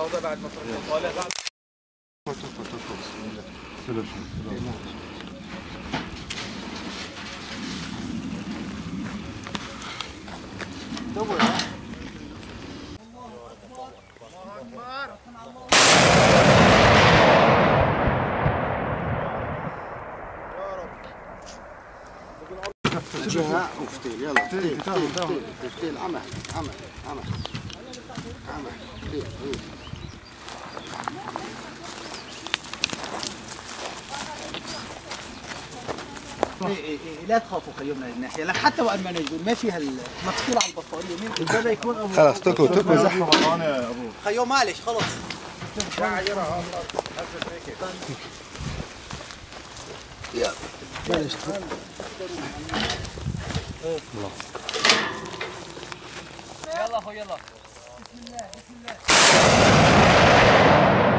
الموضوع بعد ما فرقت طالع بعد جهة وفتيل يلا فتيل فتيل عمل فتيل لا تخافوا خيومنا الناحية لا حتى وان ما نجدون ما فيها مقفول على البطارية مين هذا يكون خلاص تركوا زحمة خيوم معلش خلاص معلش يلا اخو يلا بسم الله